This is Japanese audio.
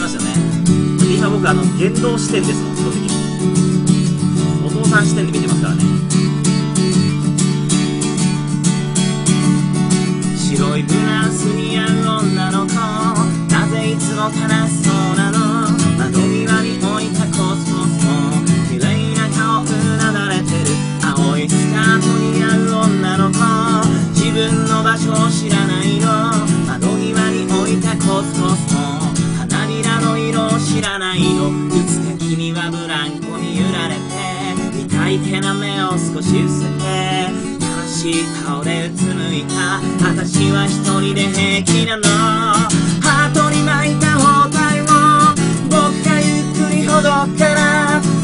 ましたよね。今僕言動視点ですもん、基本的に。お父さん視点で見てますからね。白いブラウスに合う女の子、なぜいつも悲しそうなの。窓際に置いたコスモスも綺麗な顔うなだれてる。青いスカートに合う女の子、自分の場所を知らないの。窓際に置いたコスモスも花びらの色を知らないの。いつか君はブランコに揺られて痛いけな目を少し伏せて悲しい顔でうつむいた。私は一人で平気なの。ハートに巻いた包帯を僕がゆっくりほどくから